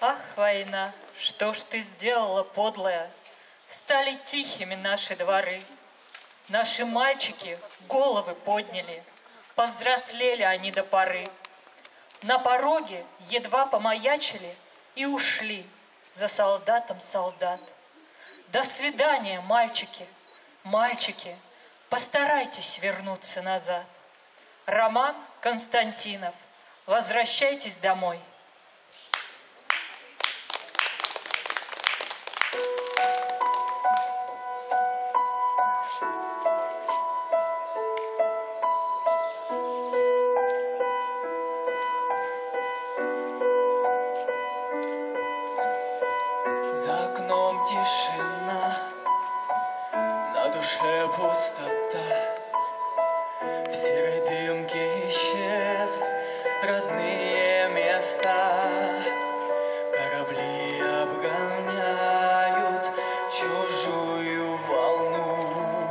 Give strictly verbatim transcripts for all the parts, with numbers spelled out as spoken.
Ах, война, что ж ты сделала, подлая? Стали тихими наши дворы. Наши мальчики головы подняли, повзрослели они до поры. На пороге едва помаячили и ушли за солдатом солдат. До свидания, мальчики, мальчики, постарайтесь вернуться назад. Роман Константинов, возвращайтесь домой. За окном тишина, на душе пустота. В серой дымке исчез родные места. Корабли обгоняют чужую волну.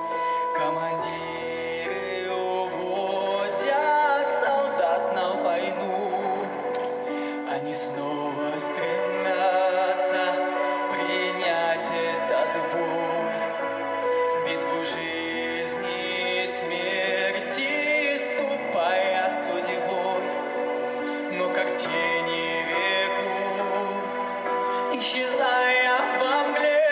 Командиры уводят солдат на войну. Они снова стремятся принять этот бой, битву жизни и смерти, ступая судьбой. Но как тени веков, исчезая во мгле,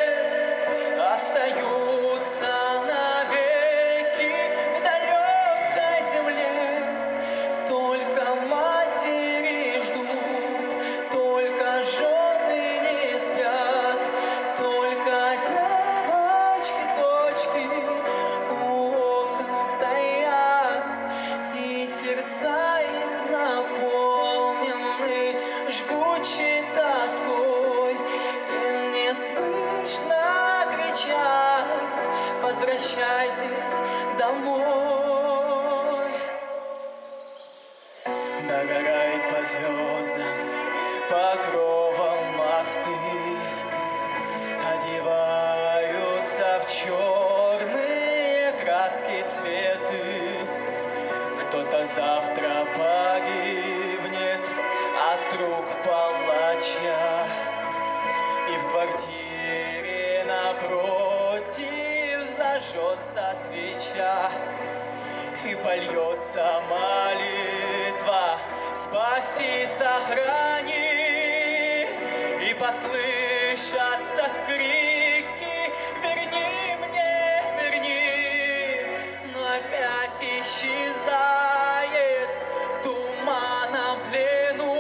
остаются навеки в далекой земле. Только матери ждут, только жены не спят, только девочки, дочки у окон стоят, и сердца их наполнены жгучей тоской, и не слышно кричат: возвращайтесь домой. Догорает по звездам, по кровам мосты, одеваются в черные краски цветы. Кто-то завтра погибнет от рук палача, и в квартире напротив зажжется свеча, и польется молитва: спаси, сохрани, и послышатся крики: верни мне, верни. Но опять исчезает туманом плену.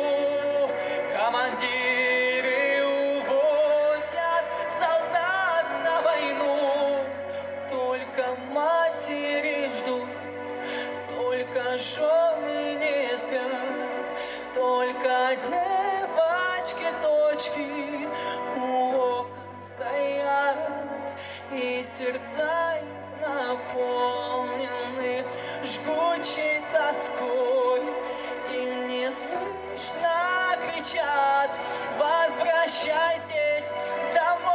Командиры уводят солдат на войну. Только матери ждут, только жены не спят, только девочки, дочки у окон стоят, и сердца их наполнены жгучей тоской, и не слышно кричат: возвращайтесь домой.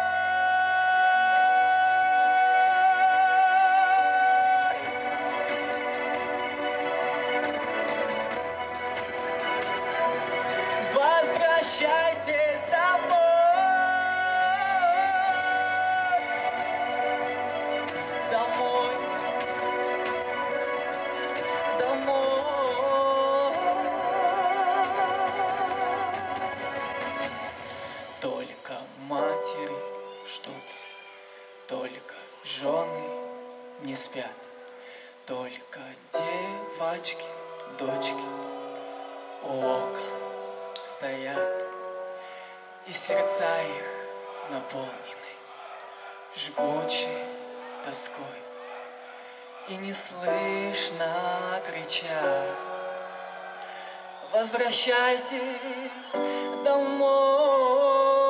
Возвращайтесь домой, домой, домой. Только матери ждут, только жены не спят, только девочки, дочки у окон стоят, и сердца их наполнены жгучей тоской, и не слышно кричат: возвращайтесь домой.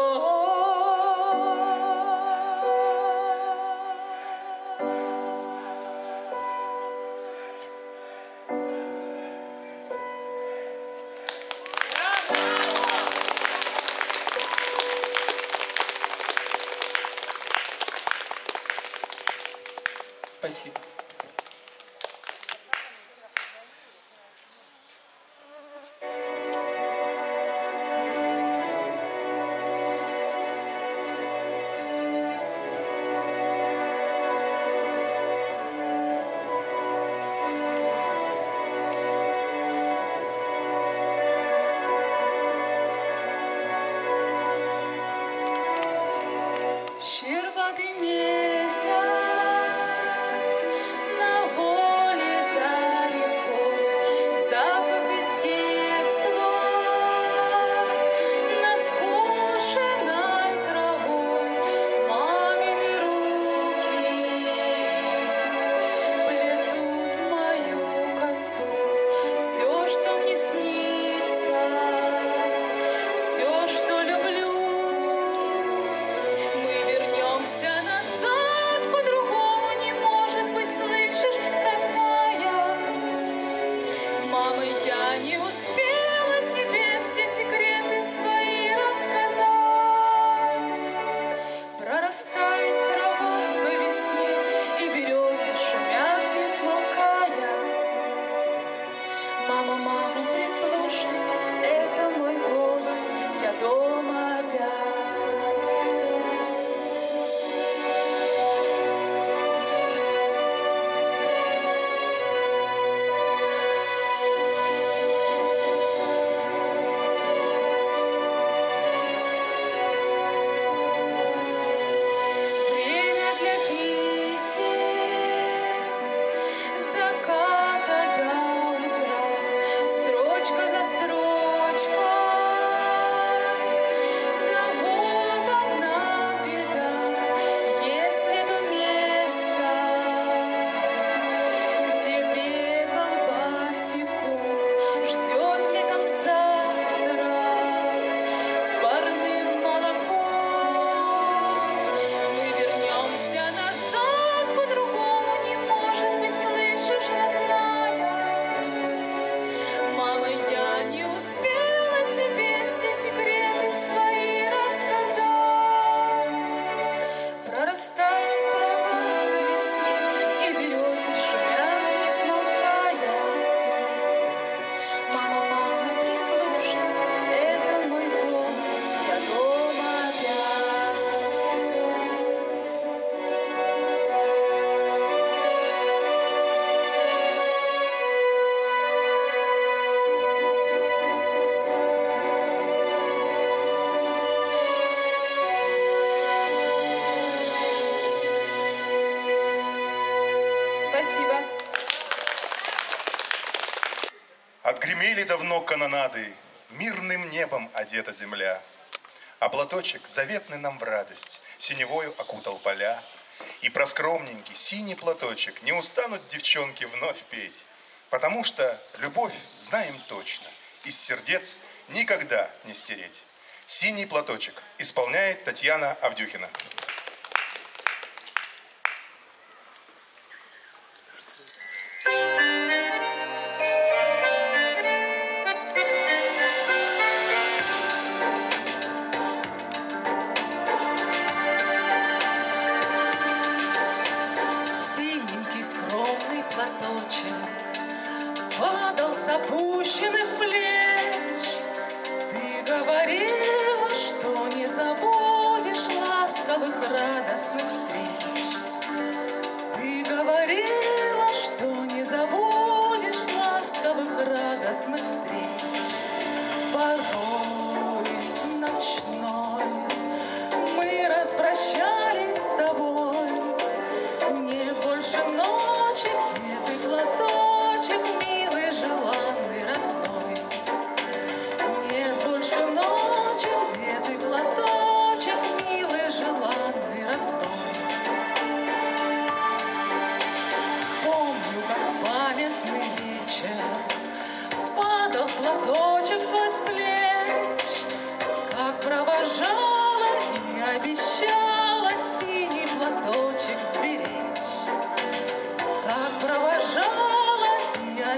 Спасибо. носу все, что мне снится, все, что люблю. Мы вернемся назад, по-другому не может быть, слышишь, родная? Мама, я не успела тебе все секреты свои рассказать. Прорастает трава по весне, и березы шумят, не смолкая. Мама, мама, прислушайся, это мой голос, я дома опять. Время для писем, заката до утра, строчка за строчкой. Да вот одна беда, если то место, где бегал босиком, ждет летом завтра с парным молоком. Мы вернемся назад, по-другому не может быть, слышишь, родная? Мама, я не успела тебе все секреты свои рассказать. Прорастает трава по весне, и березы шумят, не смолкая. Мама, мама, прислушайся, это мой голос, я дома опять. Спасибо. Отгремели давно канонады, мирным небом одета земля. А платочек, заветный нам в радость, синевою окутал поля. И про скромненький синий платочек не устанут девчонки вновь петь. Потому что любовь, знаем точно, из сердец никогда не стереть. Синий платочек исполняет Татьяна Авдюхина. Синенький скромный платочек падал с опущенных плеч. Ты говорила, что не забудешь ласковых радостных встреч. Ты говорила, что не забудешь ласковых радостных встреч. Порой ночной мы распрощались с тобой. Не больше ночи, где ты, платочек, милый, желанный, родной. Не больше ночи, где ты, платочек, милый, желанный, родной. Помню, как памятный вечер падал платочек твой с плеч, как провожала и обещала синий платочек сберечь. Как провожала и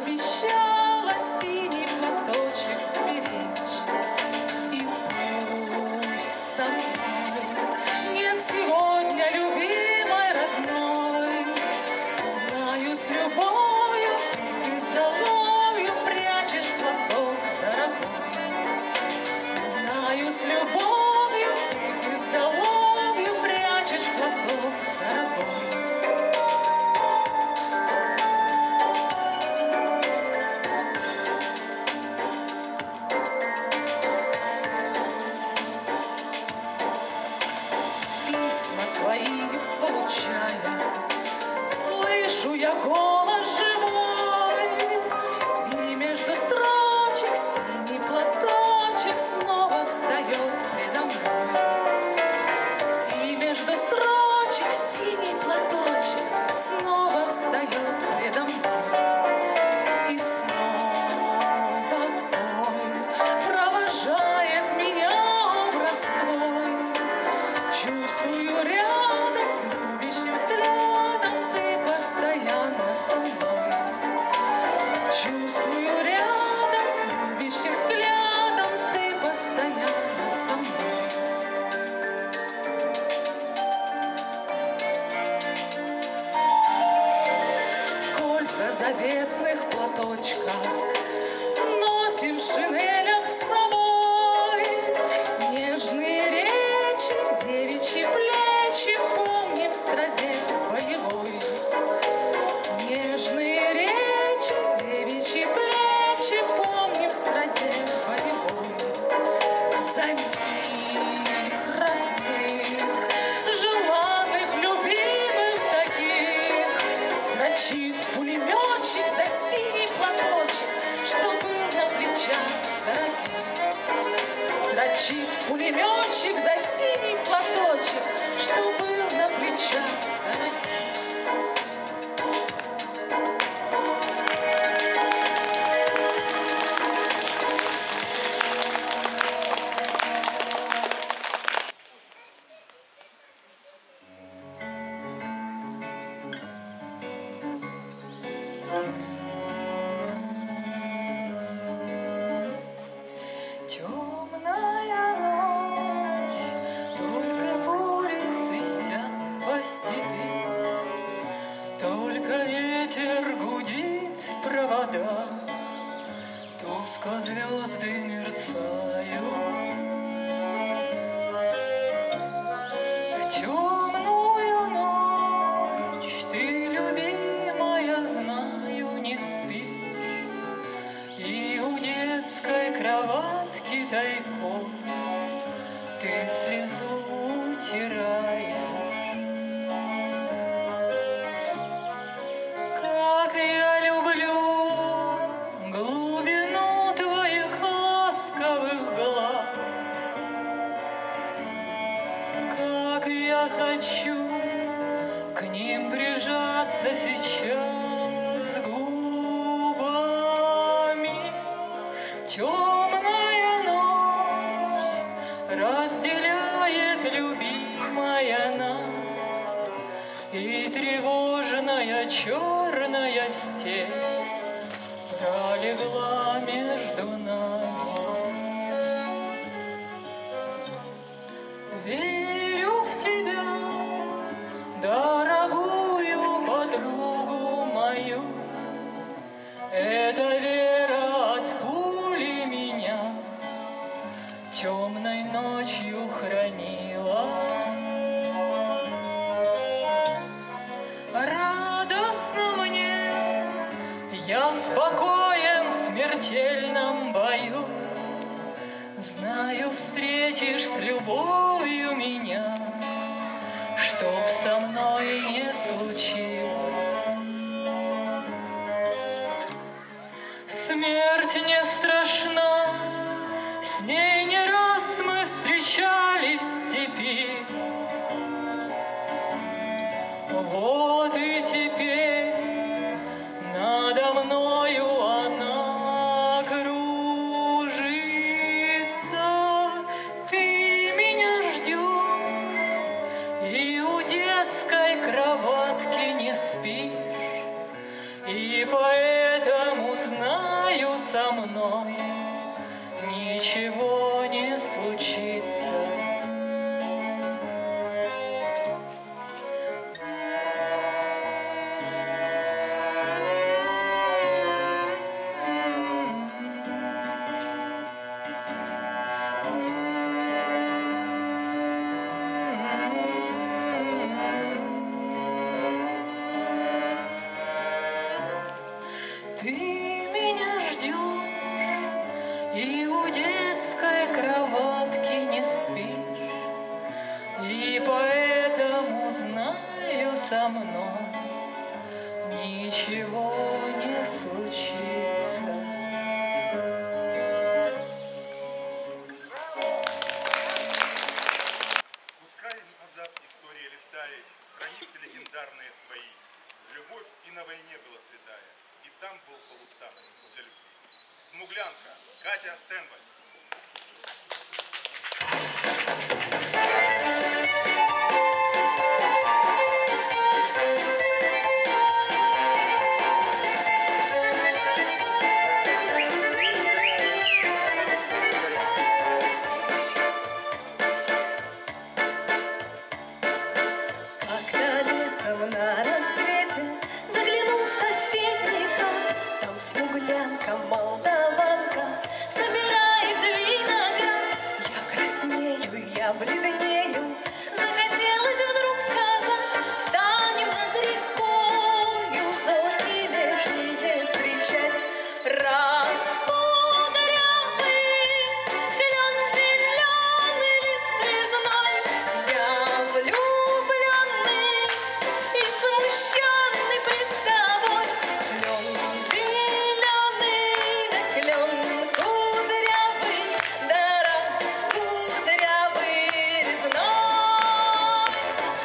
Чувствую рядом с любящим взглядом ты постоянно со мной. Сколько заветных платочков носим в шинелях с собой, нежные речи, девичьи плечи помним в страде боевой. Нежные речи, девичьи плечи помним в страде боевой. За них, родных, желанных, любимых таких, строчит пулеметчик за синий платочек, что был на плечах дорогих. Строчит пулеметчик за синий платочек, что был на плечах дорогих. Темная ночь, только пули свистят по степи, только ветер гудит в проводах, тускло звезды мерцают. В темную ночь ты, любимая, знаю, не спишь, и у детской кроватки тайком ты слезу утираешь. Как я люблю глубину твоих ласковых глаз, как я хочу к ним прижаться сейчас губами. Темная ночь разделяет, любимая, нас, и тревожная черная степь пролегла между нами. Верю в тебя, дорогую подругу мою, эта вера от пули меня темной ночью хранила. Радостно мне, я спокоен в смертельном бою, знаю, встретишь с любовью меня, чтоб со мной не случилось. Смерть не страшна, с ней не раз мы встречались в степи. Вот и теперь надо мною она кружится. Ты меня ждешь, и у детской кроватки не спишь, и поэтому знаю, со мной ничего не случится. Ты меня ждешь, и у детской кроватки не спишь, и поэтому знаю, со мной ничего не случится. Пускай назад история листает страницы легендарные свои. Любовь и на войне была святая, и там был полустанок для любви. Смуглянка Катя Стенваль. смуглянка, молдаванка, собирает виноград. Я краснею, я бледнею, захотелось вдруг сказать: станем над рекою зорьки летние встречать. Раскудрявый клен зеленый лист резной, я влюбленный и смущенный пред тобой. Клен зеленый, да клен кудрявый, да раскудрявый резной.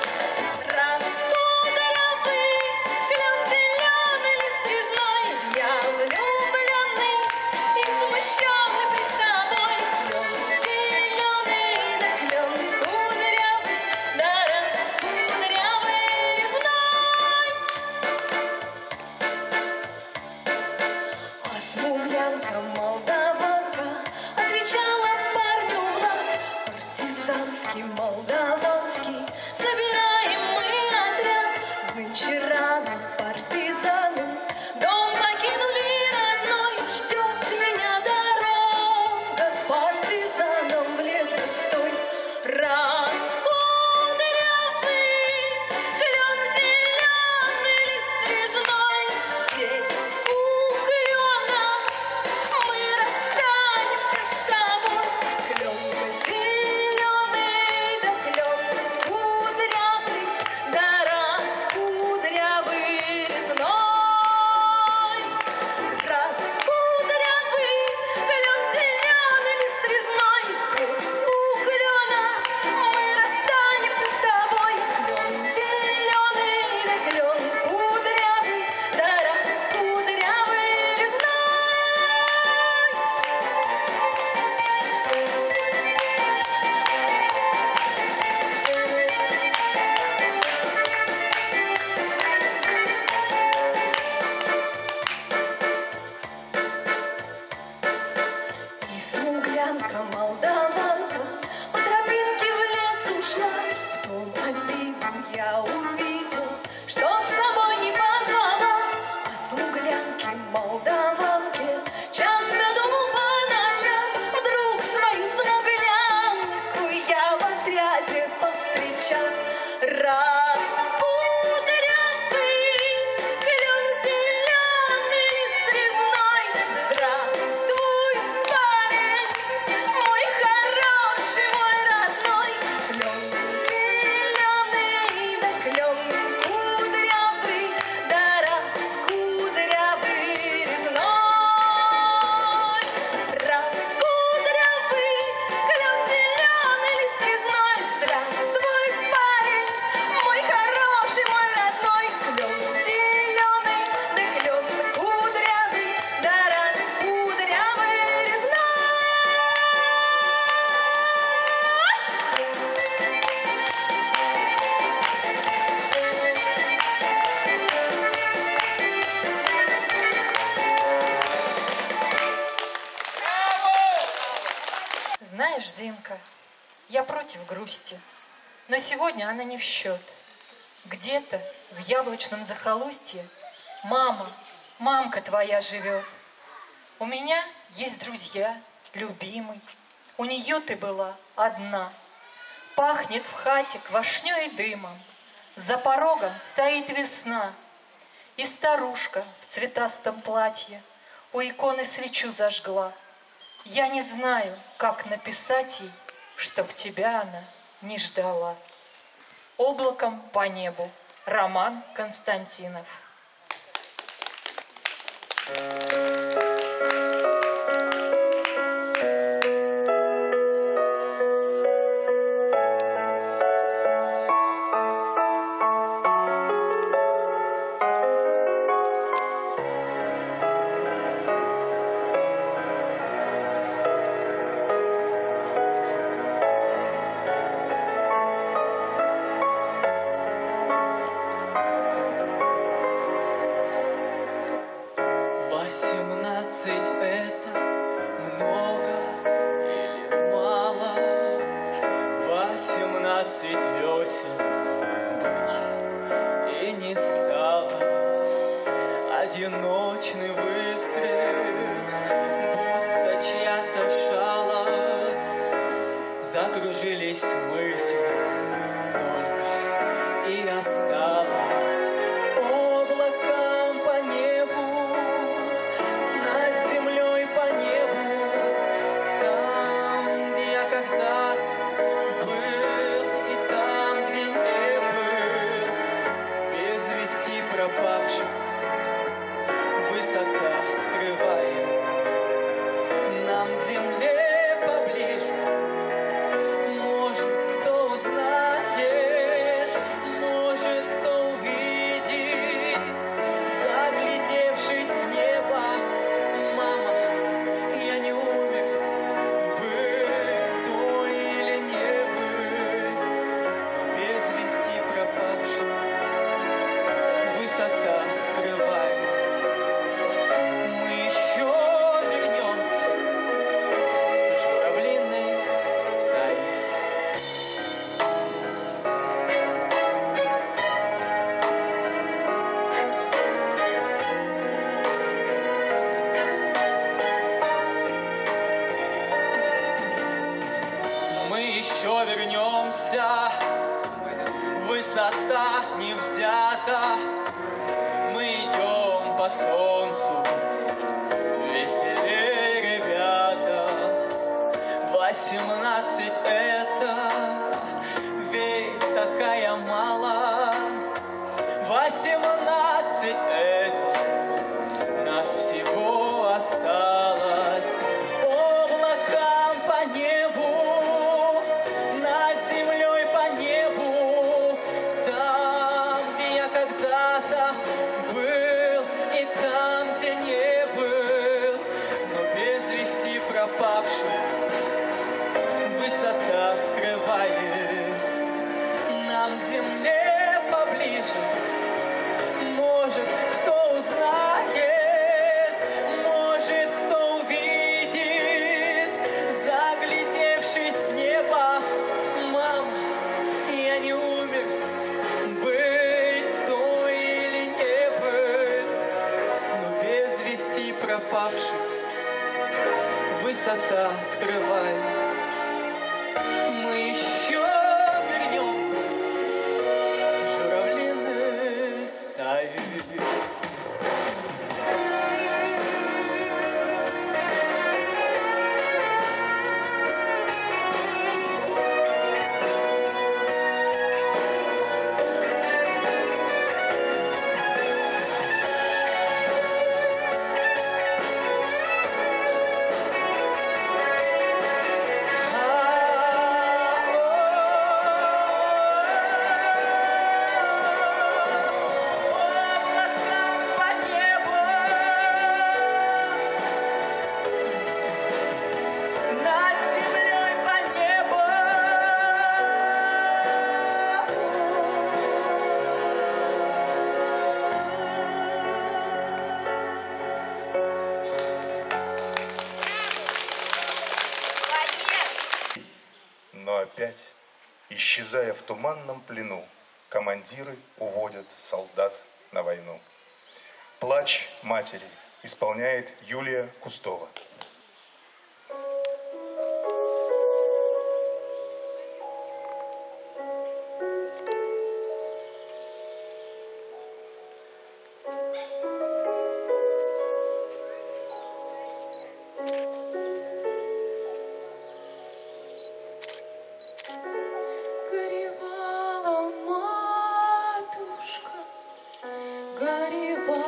Раскудрявый клен зеленый лист резной, я влюбленный и смущенный пред тобой. Клен зеленый, да клен кудрявый, да раскудрявый резной. А смуглянка, молдаванка, отвечала парню в лад: партизанский, молдаванский, собираем мы отряд. Нынче рано партизаны дом покинули родной, ждет меня дорога к партизанам в лес густой. Раскудрявый клен зеленый лист резной, здесь у клена мы расстанемся с тобой. Клен зеленый, да клен кудрявый, да раскудрявый резной. Раскудрявый клен зеленый лист резной, здесь у клена мы расстанемся с тобой. Клен зеленый, да клен кудрявый, да раскудрявый резной. И смуглянка, молдаванка, по тропинке в лес ушла. В том обиду я увидел, что с собой не позвала. О смуглянке, молдаванке часто думал по ночам. Вдруг свою смуглянку я в отряде повстречал. Раскудрявый клен зеленый лист резной, здравствуй, парень, мой хороший, мой родной. Клен зеленый, да клен кудрявый, да раскудрявый резной. Раскудрявый клен зеленый лист резной, здравствуй, парень, мой хороший, мой родной. Клен зеленый, да клен кудрявый, да раскудрявый резной. Знаешь, Зинка, я против грусти, но сегодня она не в счет. Где-то в яблочном захолустье мама, мамка твоя живет. У меня есть друзья, любимый, у нее ты была одна. Пахнет в хате квашней и дымом, за порогом стоит весна. И старушка в цветастом платье у иконы свечу зажгла. Я не знаю, как написать ей, чтоб тебя она не ждала. Облаком по небу. Роман Константинов. Восемнадцать — это много или мало? Восемнадцать весен было и не стало. Одиночный выстрел сложились мысли, только и осталось облакам по небу, над землей по небу, там, где я когда-то был, и там, где не был, без вести пропавших высота скрывает нам к земле поближе. Может, кто узнает, может, кто увидит, заглядевшись в небо. Мама, я не умер, быть то или не быть, но без вести пропавший высота скрывает. Мы еще вернемся журавлиной стаей. Мы еще вернемся, высота не взята. Мы идем по солнцу, веселее, ребята. Восемнадцать это ведь такая малость. Восемнадцать это нас всего осталось. Облакам по небу, над землей по небу, там, где я когда-то был, и там, где не был, но без вести пропавший высота скрывает нам к земле поближе. Может, кто узнает, может, кто увидит, заглядевшись в небо. Мама, я не умер, быть то или не быть, но без вести пропавших высота скрывает. Мы еще вернемся журавлиной стаей. Но опять, исчезая в туманном плену, командиры уводят солдат на войну. «Плач матери» исполняет Юлия Кустова. Горевала матушка, горевала,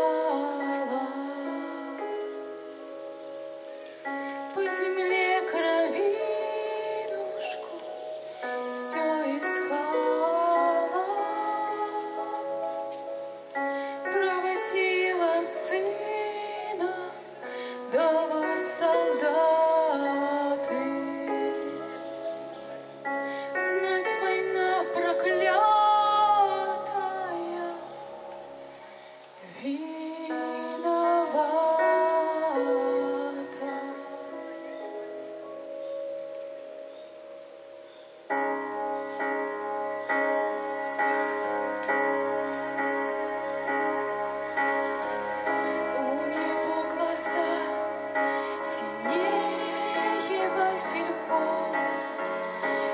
по земле кровинушку все искала, проводила сына, дала солдаты. Знать, война проклятая, виновата. У него глаза синее васильков,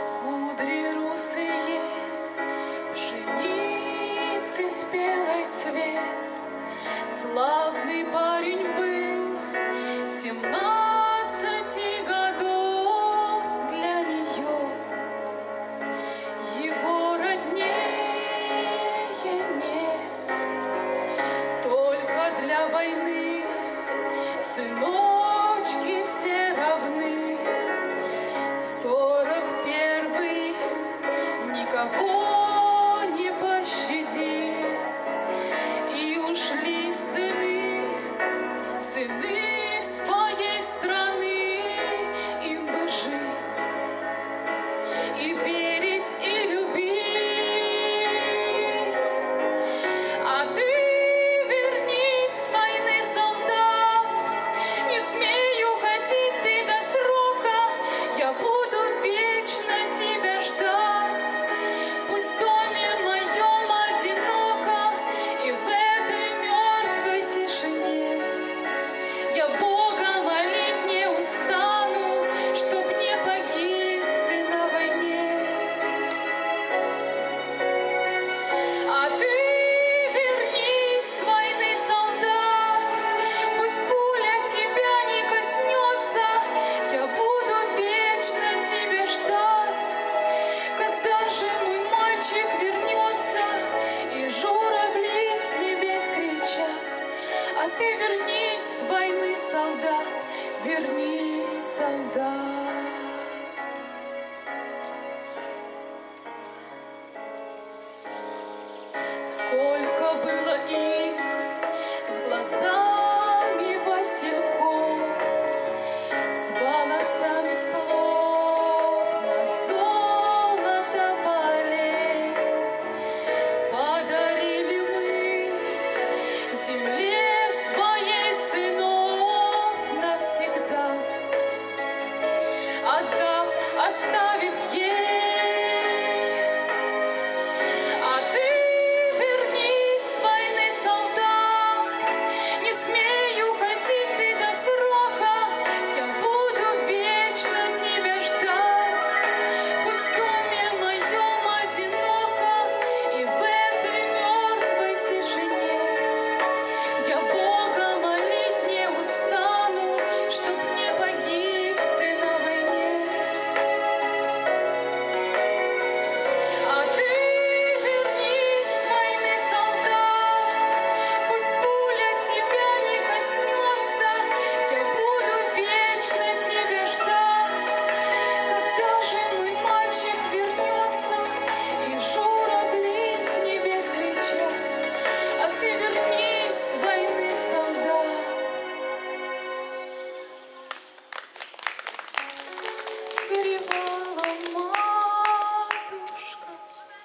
росе спелой цвет. Славный парень был, семнадцати годов для нее. Его роднее нет, только для войны сыночки все равны. Сорок первый никого не пощадит, и ушли сыны, сыны своей страны, им бы жить и верить, и любить. А ты вернись с войны, солдат, не смей уходить ты до срока, я буду вечно тебя ждать. Пусть в доме моем одиноко, и в этой мертвой тишине я Бога молить не устану, чтоб не погиб ты на войне. А ты вернись с войны, солдат, пусть пуля тебя не коснется, я буду вечно тебя ждать. Когда же мой мальчик вернется, и журавли с небес кричат, а ты вернись с войны, солдат, вернись, солдат. Сколько было их с глазами васильков, с волосами словно золото полей. Подарили мы земле своей сынов навсегда, отдав, оставив ей. А ты вернись с войны, солдат, не смей уходить ты до срока, я буду вечно тебя ждать. Пусть в доме моем одиноко, и в этой мертвой тишине я Бога молить не устану, чтоб не погиб ты на войне. А ты вернись с войны, солдат, пусть пуля тебя не коснется, я буду вечно тебя ждать. Когда же мой мальчик вернется, и журавли с небес кричат, а ты вернись с войны, солдат. Горевала матушка,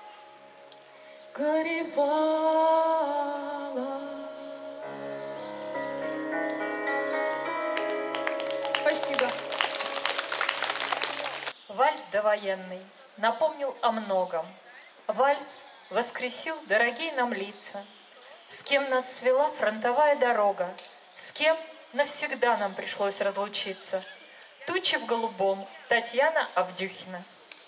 горевала. Спасибо. Вальс довоенный напомнил о многом. Вальс воскресил дорогие нам лица. С кем нас свела фронтовая дорога, с кем навсегда нам пришлось разлучиться. Тучи в голубом. Татьяна Авдюхина.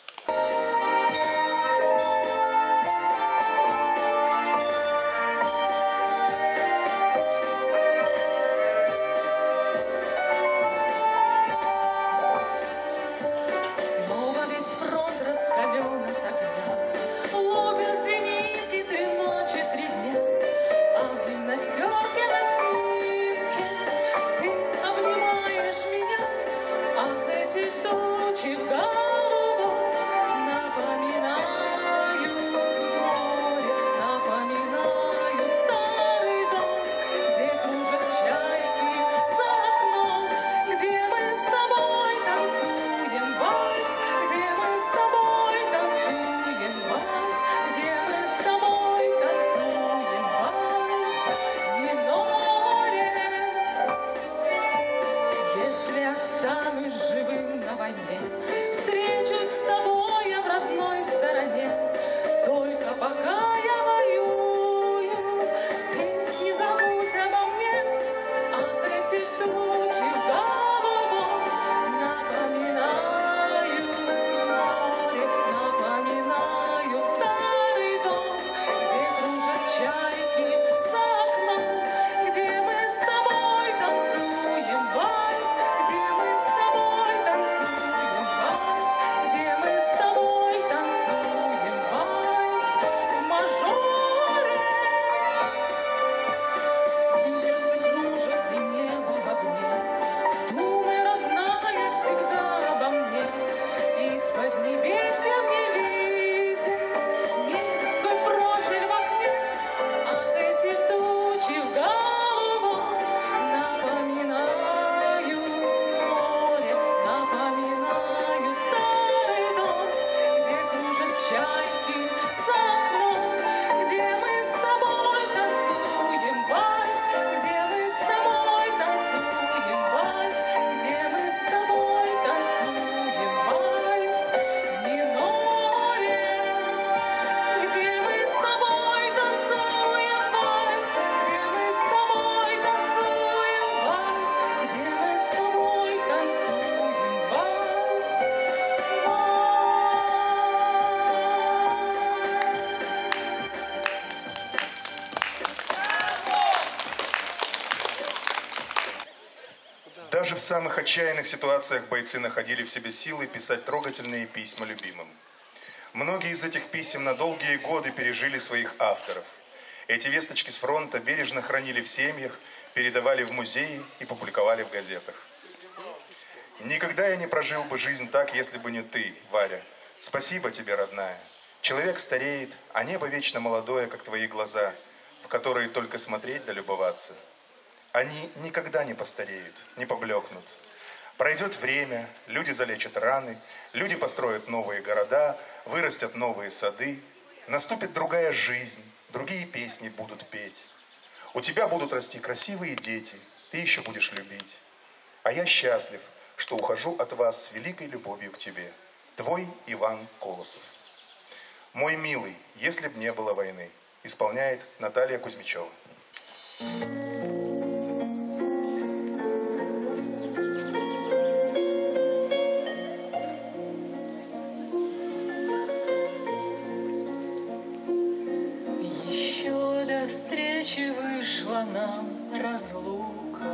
Снова весь фронт раскален от огня, лупят зенитки три ночи, три дня, а в гимнастерке на снимке ты обнимаешь меня. Ах, эти тучи в голубом напоминают море, напоминают старый дом, где кружат чайки за окном, где мы с тобой танцуем вальс, где мы с тобой танцуем вальс, где мы с тобой танцуем вальс в миноре. Если останусь живым на войне, встречусь с тобой я в родной стороне. Только пока я воюю, ты не забудь обо мне. Ах, эти тучи в голубом напоминают море, напоминают старый дом, где кружат Даже в самых отчаянных ситуациях бойцы находили в себе силы писать трогательные письма любимым. Многие из этих писем на долгие годы пережили своих авторов. Эти весточки с фронта бережно хранили в семьях, передавали в музеи и публиковали в газетах. Никогда я не прожил бы жизнь так, если бы не ты, Варя. Спасибо тебе, родная. Человек стареет, а небо вечно молодое, как твои глаза, в которые только смотреть да любоваться. Они никогда не постареют, не поблекнут. Пройдет время, люди залечат раны, люди построят новые города, вырастят новые сады, наступит другая жизнь, другие песни будут петь. У тебя будут расти красивые дети, ты еще будешь любить. А я счастлив, что ухожу от вас с великой любовью к тебе. Твой Иван Колосов. Мой милый, если б не было войны. Исполняет Наталья Кузьмичева. Еще до встречи вышла нам разлука,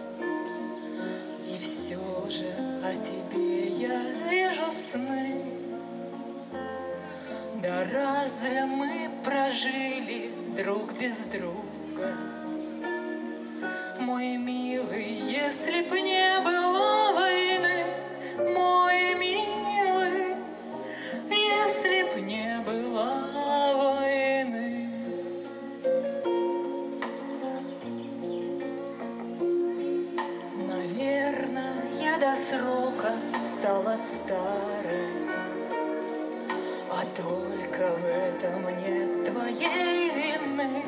и все же о тебе я вижу сны. Да разве мы прожили друг без друга? Мой милый, если б не было войны, мой милый, если б не было войны. Наверное, я до срока стала старой, а только в этом нет твоей вины.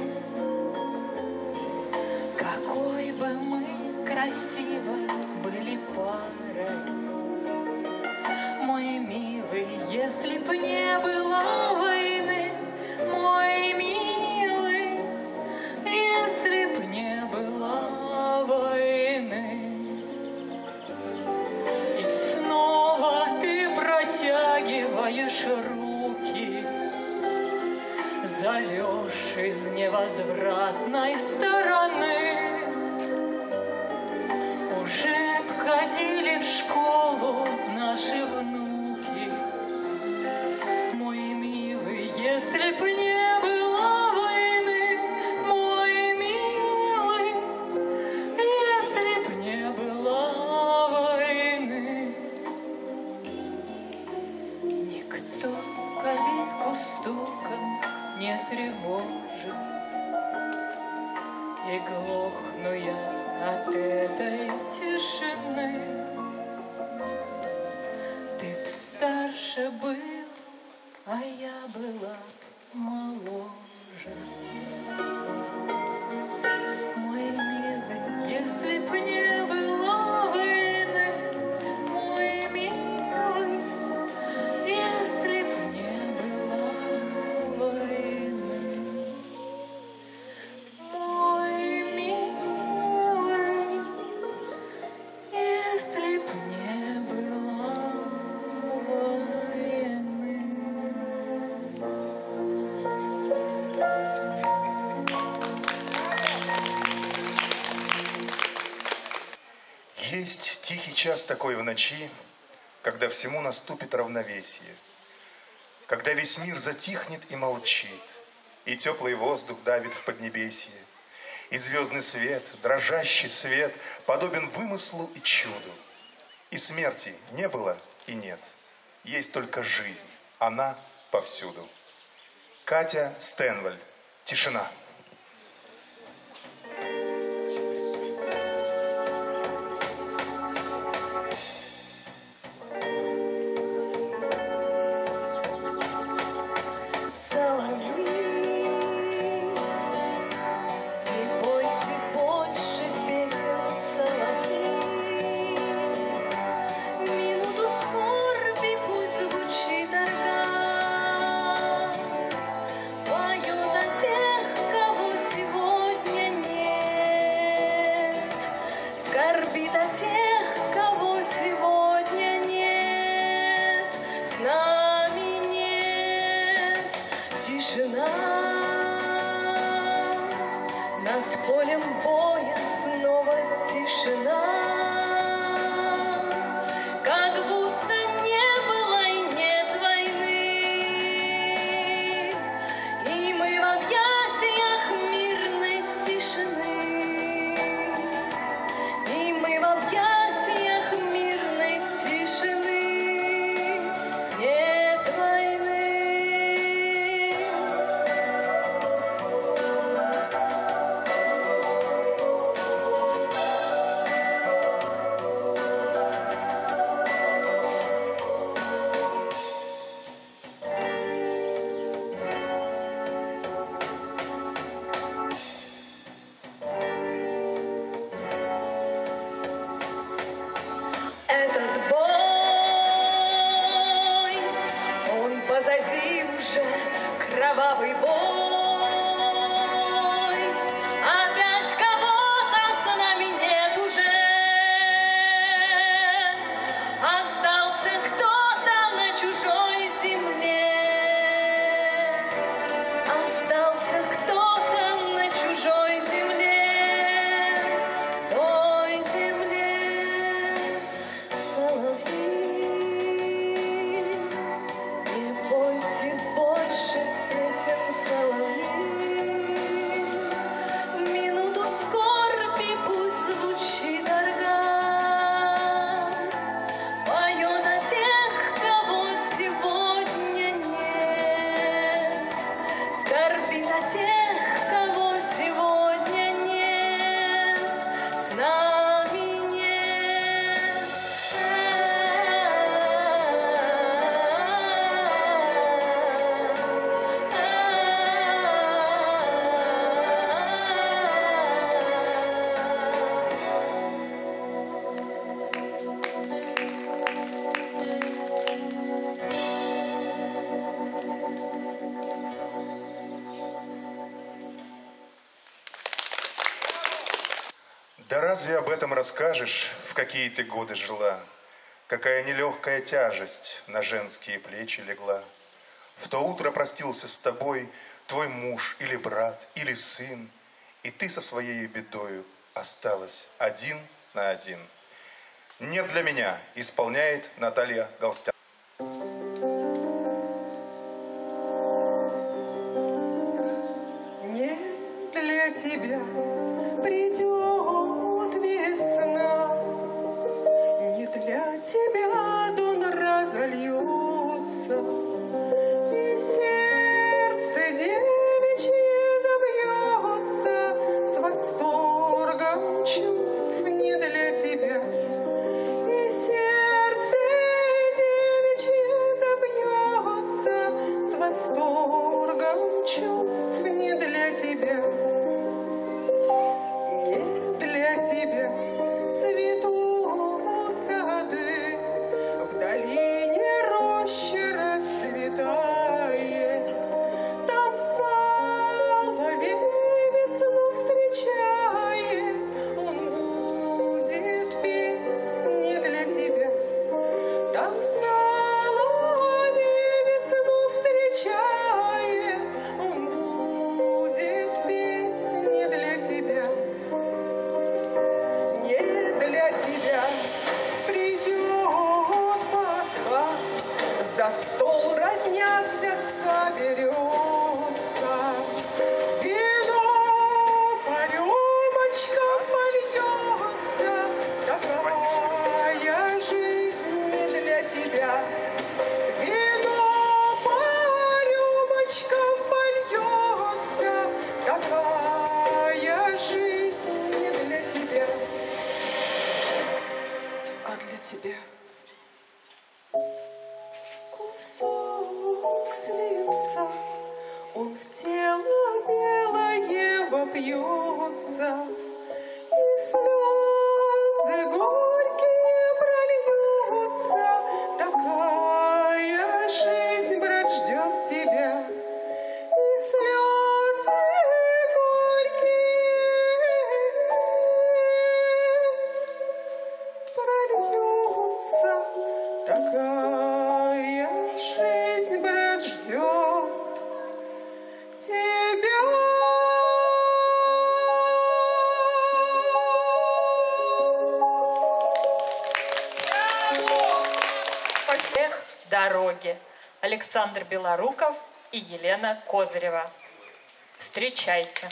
Какой бы мы красивой были парой, мой милый, если б не было войны, мой милый, если б не было войны. И снова ты протягиваешь руки, зовешь из невозвратной стороны. Уже б ходили в школу наши внуки, мой милый, если б не было войны, мой милый, если б не было войны. Никто калитку стуком не тревожит, и глохну я от этой тишины. Ты б старше был, а я была б моложе. Мой милый, если б не было войны, мой милый, если б не было войны. Мой милый, если б не было войны. Есть тихий час такой в ночи, когда всему наступит равновесие, когда весь мир затихнет и молчит, и теплый воздух давит в поднебесье, и звездный свет, дрожащий свет, подобен вымыслу и чуду. И смерти не было и нет, есть только жизнь, она повсюду. Катя Стенваль. Тишина. Тишина над полем боя, снова тишина. разве об этом расскажешь, в какие ты годы жила? Какая нелегкая тяжесть на женские плечи легла. В то утро простился с тобой твой муж или брат, или сын, и ты со своей бедою осталась один на один. «Нет для меня» исполняет Наталья Галстян. Не для тебя придет весна, не для тебя дон разольется, и сердце девичье забьется с восторгом чувств. Не для тебя, и сердце девичье забьется с восторгом чувств. Не для тебя, не для тебя цветут сады, в долине рощи расцветает. Там соловей весну встречает, он будет петь. Не для тебя, там соловей весну встречает, он будет петь. Не для тебя, не для тебя придет Пасха, за стол родня вся соберется, вино по рюмочкам польется. Такая жизнь. Не для тебя, вино по рюмочкам польется. Такая жизнь. Не для тебя, а для тебя кусок свинца, он в тело белое вопьется, и слезы горькие прольются. Такая жизнь, брат, ждет тебя, и слезы горькие прольются. Такая жизнь, брат, ждет тебя. Эх, дороги. Александр Белоруков и Елена Козырева. Встречайте.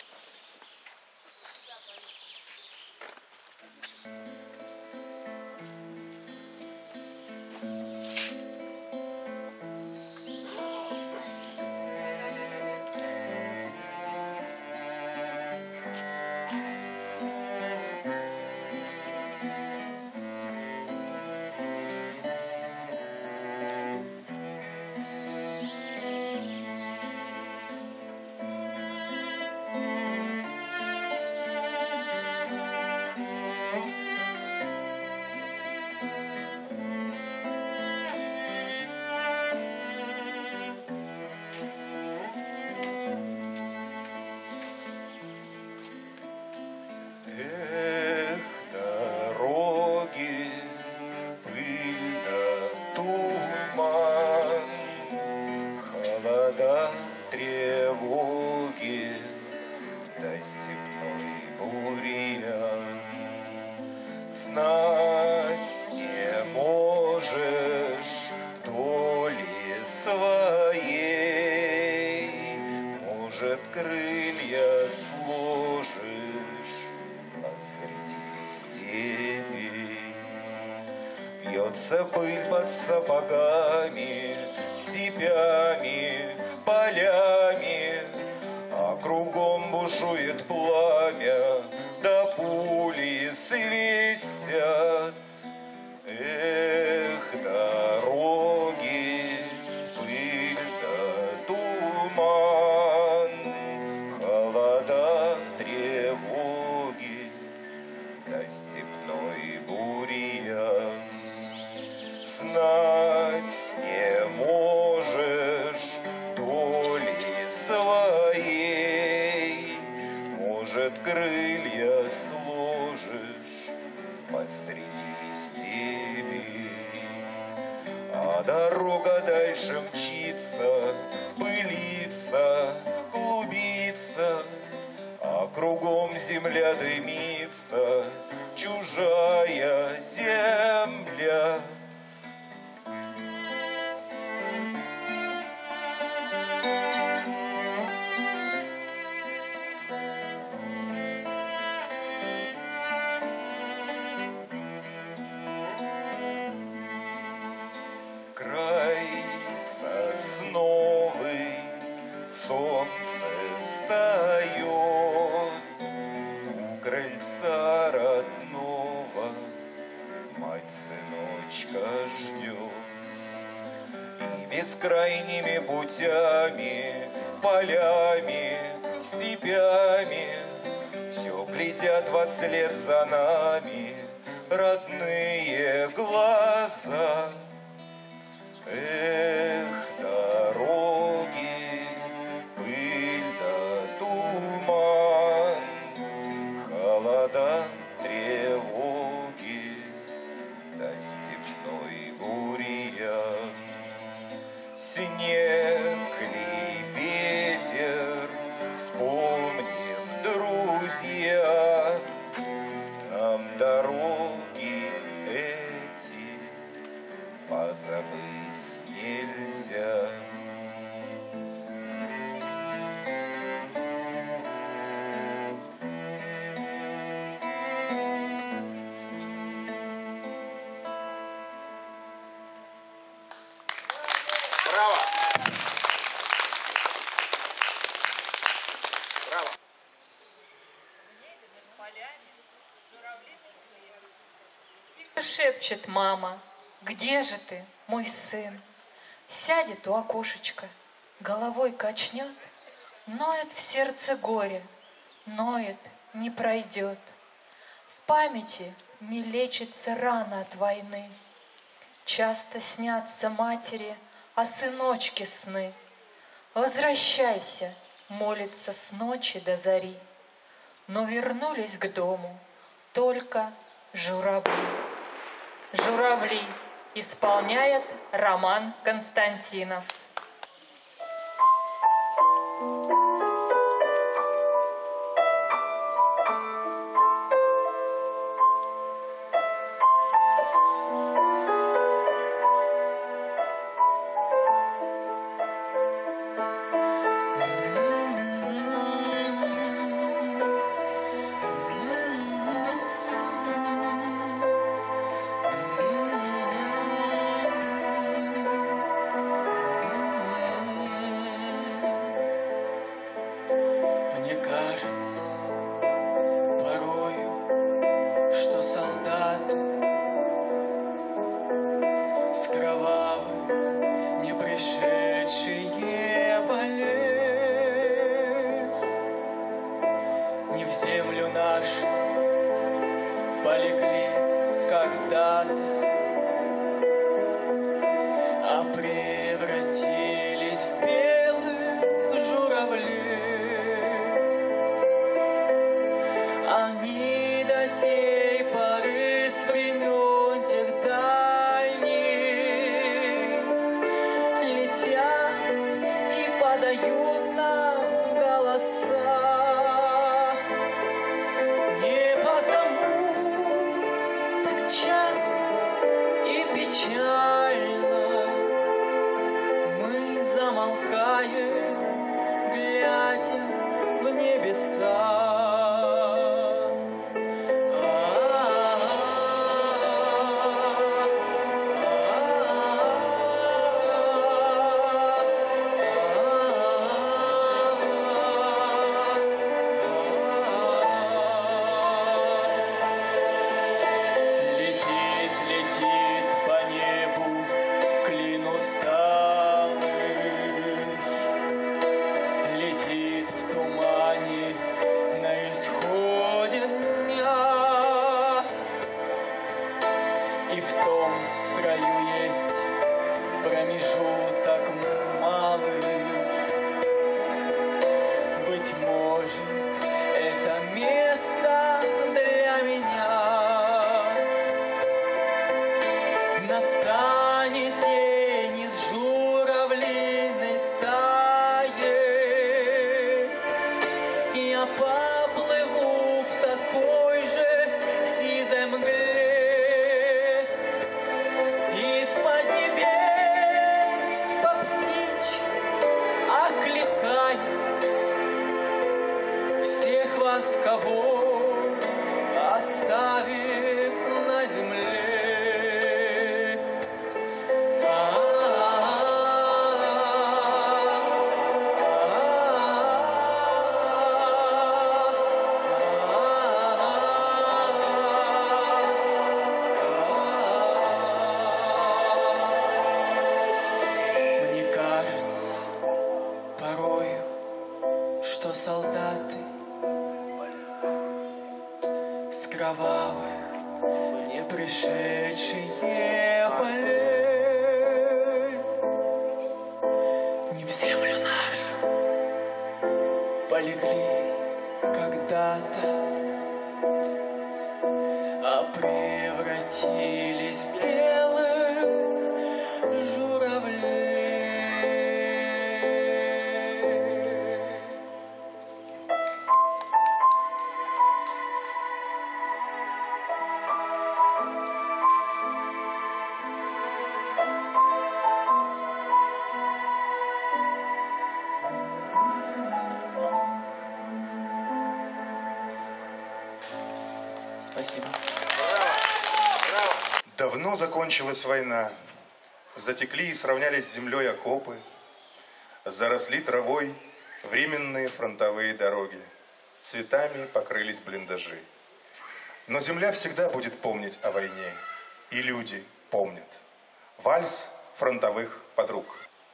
Эх, дороги, пыль да туман, холода, тревоги, да степной бурьян. Знать не можешь доли своей, может, крылья сложишь посреди степи. Вьется пыль под сапогами, степями, полями, а кругом бушует пламя, да пули свистят. Эх, дороги, пыль да туман, холода, тревоги, да степной бурьян. Знать не можешь доли своей, может, крылья сложишь посреди степи. А дорога дальше мчится, пылится, клубится, а кругом земля дымится, чужая земля. Край сосновый, солнце встает, у крыльца родного мать сыночка ждет. И бескрайними путями, полями, степями все глядят вслед за нами родные глаза. Эх, дороги, пыль да туман, холода, тревоги, да степной бурьян. Снег ли ветер, вспомним, друзья, нам дороги эти позабыть нельзя. Браво! Браво! Тихо шепчет мама: где же ты, мой сын? Сядет у окошечка, головой качнет, ноет в сердце горе, ноет, не пройдет. В памяти не лечится рана от войны. Часто снятся матери о сыночке сны. Возвращайся, молится с ночи до зари. Но вернулись к дому только журавли. Журавли исполняет Роман Константинов. Мне кажется порою, что солдаты с кровавых не пришедшие полей не в землю нашу полегли когда-то, а превратились в белых журавлей. Они до сей поры с времен тех дальних летят и подают нам голоса. Не потому так часто и печально мы замолкаем, глядя в небеса. Летит, летит по небу клин усталый, летит в тумане на исходе дня. И в том строю есть промежуток малый. Быть может, это место для меня. пришедшие полей не в землю нашу полегли когда-то, а превратились в белых журавлей. Спасибо. Давно закончилась война. Затекли и сравнялись с землей окопы. Заросли травой временные фронтовые дороги. Цветами покрылись блиндажи. Но земля всегда будет помнить о войне. И люди помнят. Вальс фронтовых подруг.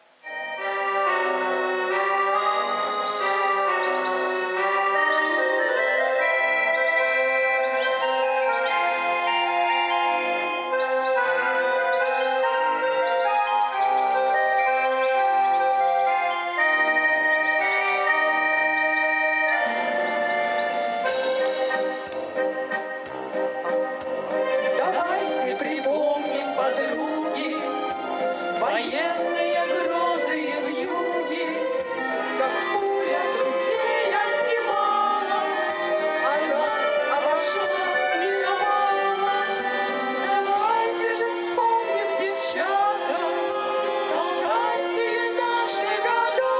Давайте припомним, подруги, военные грозы и вьюги, как пуля друзей отнимала, а нас обошла, миновала. Давайте же вспомним, девчата, солдатские наши года,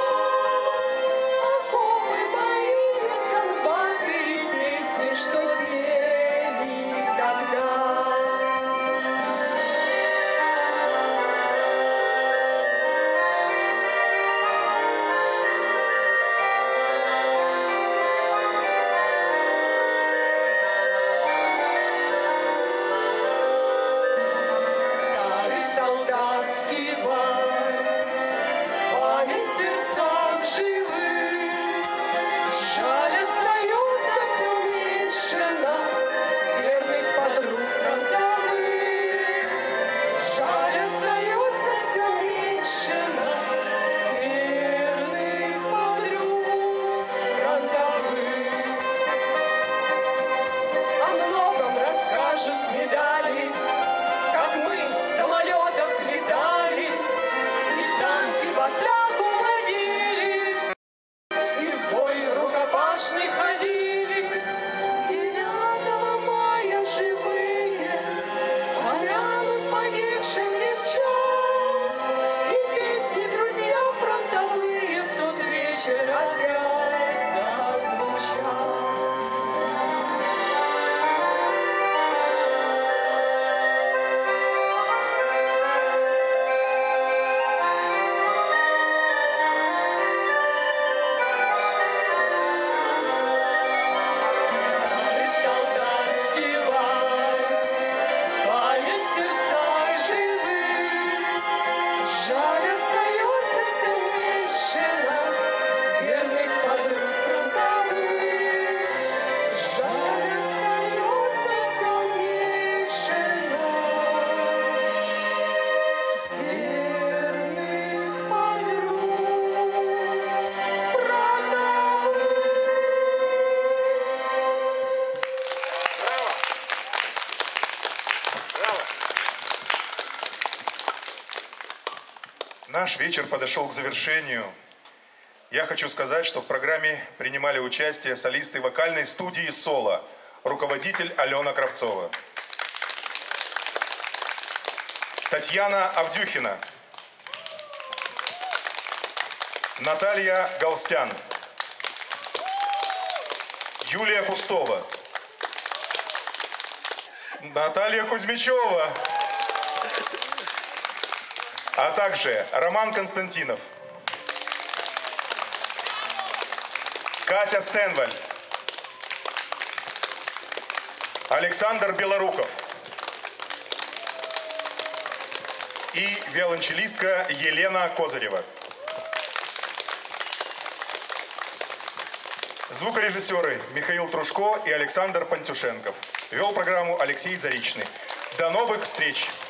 окопы, бои, медсанбаты и песни, что пели тогда. Старый солдатский вальс, память в сердцах живых. Жаль, остается все меньше нас, верных подруг фронтовых. Жаль, остается все меньше нас, верных подруг фронтовых. О многом расскажут медали, как мы в самолетах летали, и танки в атаку водили, и в бой рукопашный ходили. Девятого мая живые помянут погибших девчат, и песни друзья фронтовые в тот вечер опять зазвучат. Старый солдатский вальс, память в сердцах живых. Жаль, остается все меньше нас, верных подруг фронтовых. Жаль, остается все меньше нас, верных подруг фронтовых. Наш вечер подошел к завершению. Я хочу сказать, что в программе принимали участие солисты вокальной студии «Соло», руководитель Алена Кравцова, Татьяна Авдюхина, Наталья Галстян, Юлия Кустова, Наталья Кузьмичева, а также Роман Константинов, Катя Стенваль, Александр Белоруков и виолончелистка Елена Козырева. Звукорежиссеры Михаил Трушко и Александр Пантюшенков. Вел программу Алексей Заричный. До новых встреч!